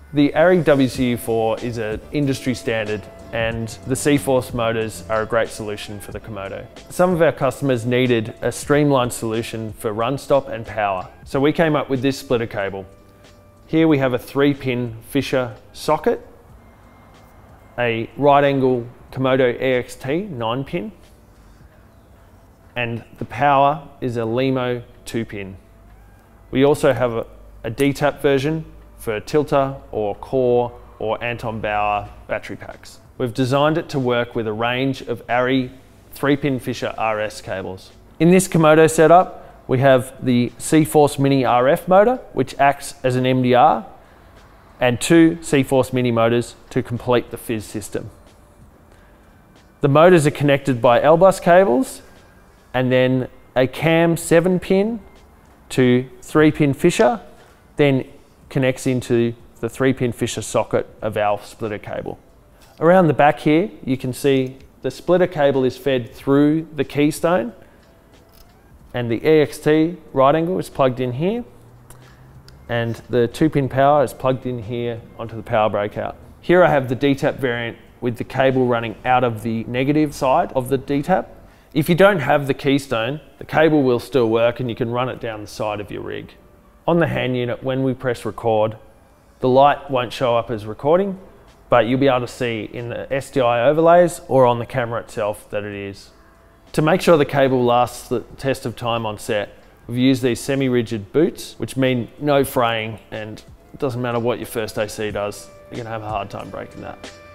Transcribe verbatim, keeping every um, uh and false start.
The ARRI W C U four is an industry standard, and the cforce motors are a great solution for the Komodo. Some of our customers needed a streamlined solution for run stop and power, so we came up with this splitter cable. Here we have a three pin Fisher socket, a right angle Komodo E X T nine pin, and the power is a Limo two pin. We also have a, a D tap version for tilter or core or Anton Bauer battery packs. We've designed it to work with a range of ARRI three pin Fisher R S cables. In this Komodo setup, we have the cforce Mini R F motor, which acts as an M D R, and two cforce Mini motors to complete the fizz system. The motors are connected by L bus cables, and then a cam seven pin to three pin Fisher, then connects into the three pin Fisher socket of our splitter cable. Around the back here, you can see the splitter cable is fed through the keystone, and the E X T right angle is plugged in here, and the two pin power is plugged in here onto the power breakout. Here I have the D tap variant with the cable running out of the negative side of the D tap. If you don't have the keystone, the cable will still work and you can run it down the side of your rig. On the hand unit, when we press record, the light won't show up as recording, but you'll be able to see in the S D I overlays or on the camera itself that it is. To make sure the cable lasts the test of time on set, we've used these semi-rigid boots, which mean no fraying, and it doesn't matter what your first A C does, you're gonna have a hard time breaking that.